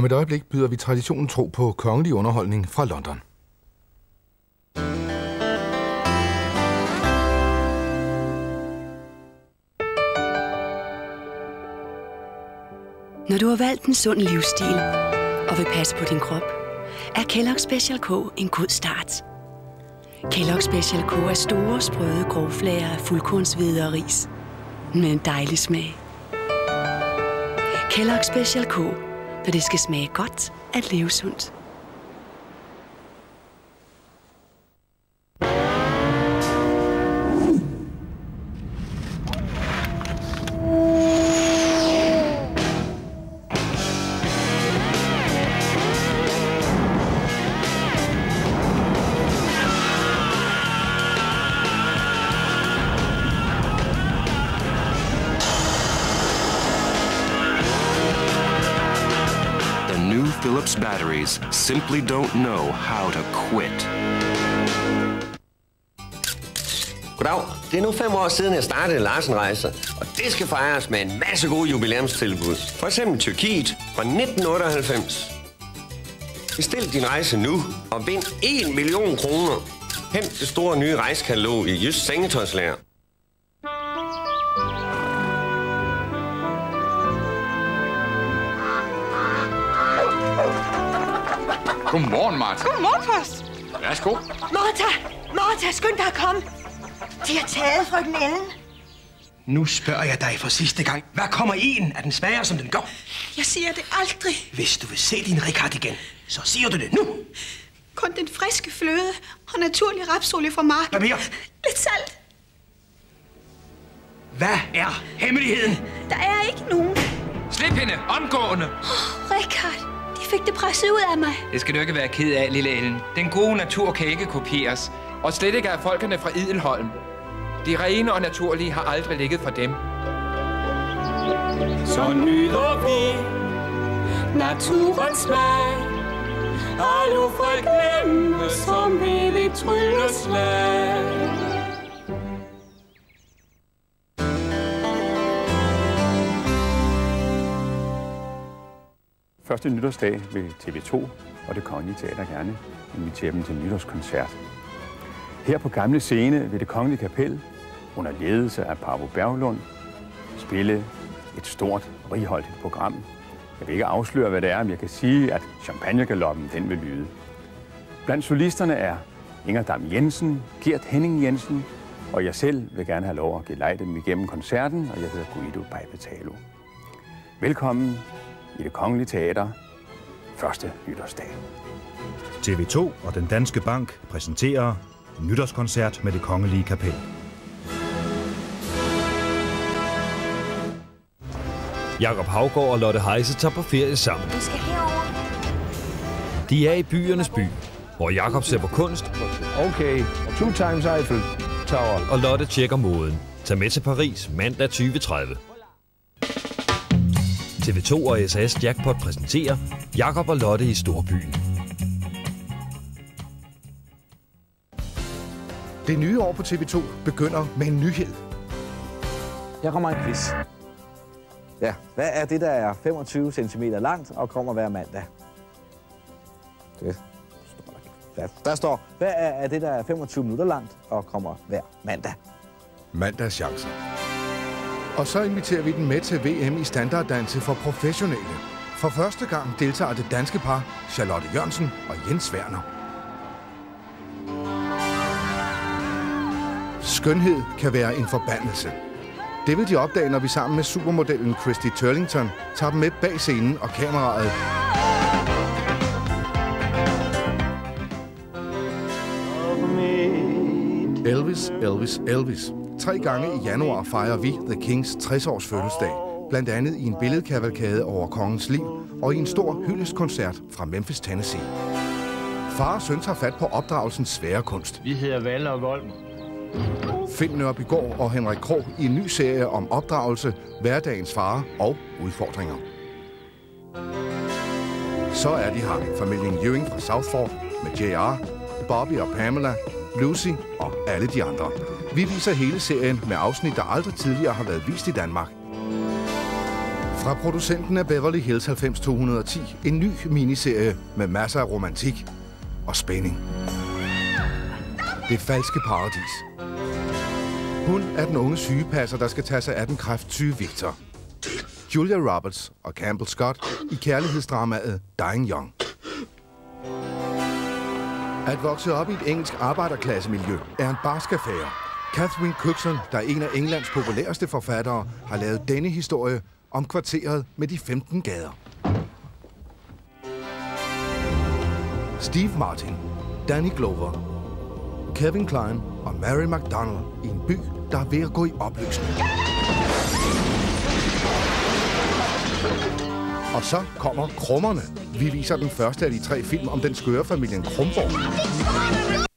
Om et øjeblik byder vi traditionen tro på kongelig underholdning fra London. Når du har valgt en sund livsstil og vil passe på din krop, er Kellogg Special K en god start. Kellogg Special K er store, sprøde grovflager af fuldkornshvede og ris med en dejlig smag. Kellogg Special K, når det skal smage godt at leve sundt. Philips batteries simply don't know how to quit. Goddag. Det er nu 5 år siden, jeg startede Larsen-rejser, og det skal fejres med en masse gode jubilæumstilbud. For eksempel Tyrkiet fra 1998. Bestil din rejse nu og vind 1 million kroner. Hent det store nye rejsekatalog i Jysk Sengetøjslager. Godmorgen, Martha. Godmorgen, Post. Værsgo. Martha, skynd dig at komme. De har taget frøken Ellen. Nu spørger jeg dig for sidste gang. Hvad kommer en? Er den svagere, som den går? Jeg siger det aldrig. Hvis du vil se din Richard igen, så siger du det nu. Kun den friske fløde og naturlig rapsolie fra marken. Hvad mere? Lidt salt. Hvad er hemmeligheden? Der er ikke nogen. Slip hende, omgående. Richard, de fik det presset ud af mig. Det skal du ikke være ked af, lille Ellen. Den gode natur kan ikke kopieres. Og slet ikke af folkene fra Idelholm. De rene og naturlige har aldrig ligget for dem. Så nyder vi naturens smag. Hallo forglemme som ved et trylleslag. Første nytårsdag vil TV2 og Det Kongelige Teater gerne invitere dem til nytårskoncert. Her på Gamle Scene vil Det Kongelige Kapel under ledelse af Paavo Berglund spille et stort, righoldigt program. Jeg vil ikke afsløre, hvad det er, men jeg kan sige, at champagnegaloppen den vil lyde. Blandt solisterne er Inger Dam Jensen, Gert Henning Jensen, og jeg selv vil gerne have lov at gelejde dem igennem koncerten, og jeg hedder Guido Bajbetalo. Velkommen i Det Kongelige Teater, første nytårsdag. TV2 og Den Danske Bank præsenterer en nytårskoncert med Det Kongelige Kapel. Jakob Haugaard og Lotte Heise tager på ferie sammen. Vi skal herover. De er i byernes by, hvor Jakob ser på kunst. Okay, 2 times Eiffel Tower. Og Lotte tjekker moden. Tag med til Paris mandag 2030. TV2 og SAS Jackpot præsenterer Jakob og Lotte i Storbyen. Det nye år på TV2 begynder med en nyhed. Her kommer en quiz. Ja, hvad er det, der er 25 cm langt og kommer hver mandag? Det står der. Der står, hvad er det, der er 25 minutter langt og kommer hver mandag? Mandags chancer. Og så inviterer vi den med til VM i standarddanse for professionelle. For første gang deltager det danske par Charlotte Jørgensen og Jens Werner. Skønhed kan være en forbandelse. Det vil de opdage, når vi sammen med supermodellen Christy Turlington tager dem med bag scenen og kameraet. Elvis, Elvis, Elvis. 3 gange i januar fejrer vi The Kings 60-års fødselsdag. Blandt andet i en billedkavalkade over kongens liv og i en stor hyldestkoncert fra Memphis, Tennessee. Far og søn tager fat på opdragelsens svære kunst. Vi hedder Valle og Volmer. Finn Nørbygaard og Henrik Krog i en ny serie om opdragelse, hverdagens farer og udfordringer. Så er de her, familien Ewing fra Southford med JR, Bobby og Pamela, Lucy og alle de andre. Vi viser hele serien med afsnit, der aldrig tidligere har været vist i Danmark. Fra producenten af Beverly Hills 90210, en ny miniserie med masser af romantik og spænding. Det falske paradis. Hun er den unge sygepasser, der skal tage sig af den kræftsyge Victor. Julia Roberts og Campbell Scott i kærlighedsdramaet Dying Young. At vokse op i et engelsk arbejderklassemiljø er en barsk affære. Catherine Cookson, der er en af Englands populæreste forfattere, har lavet denne historie om kvarteret med de 15 gader. Steve Martin, Danny Glover, Kevin Kline og Mary McDonnell i en by, der er ved at gå i opløsning. Og så kommer Krummerne. Vi viser den første af de 3 film om den skøre familien Krumborg.